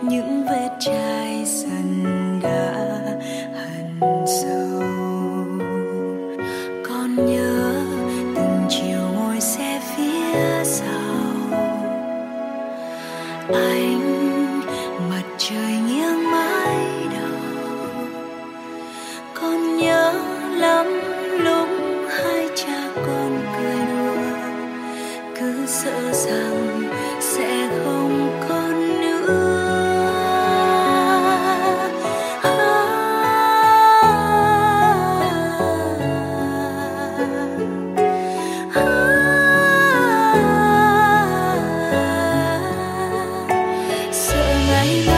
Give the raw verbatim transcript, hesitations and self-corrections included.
những vết chai dần đã hằn sâu. Còn nhớ từng chiều ngồi xe phía sau, anh mặt trời nghiêng mái đầu. Còn nhớ lắm lúc hai cha con cười đùa, cứ sợ rằng sẽ không còn nữa. Sợ ngày mai